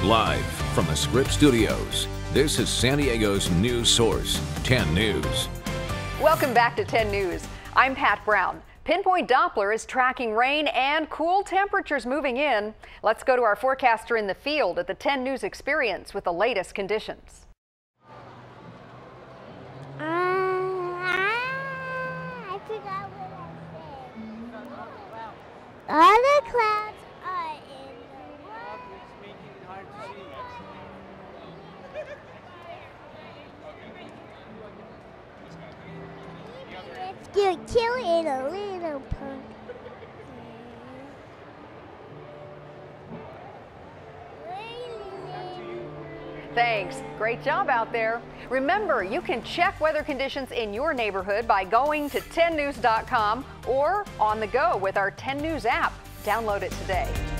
Live from the Scripps Studios, this is San Diego's news source, 10 News. Welcome back to 10 News. I'm Pat Brown. Pinpoint Doppler is tracking rain and cool temperatures moving in. Let's go to our forecaster in the field at the 10 News Experience with the latest conditions. I forgot what I said. All the clouds are in the water. Let's kill it a little punk. Thanks. Great job out there. Remember, you can check weather conditions in your neighborhood by going to 10news.com or on the go with our 10 News app. Download it today.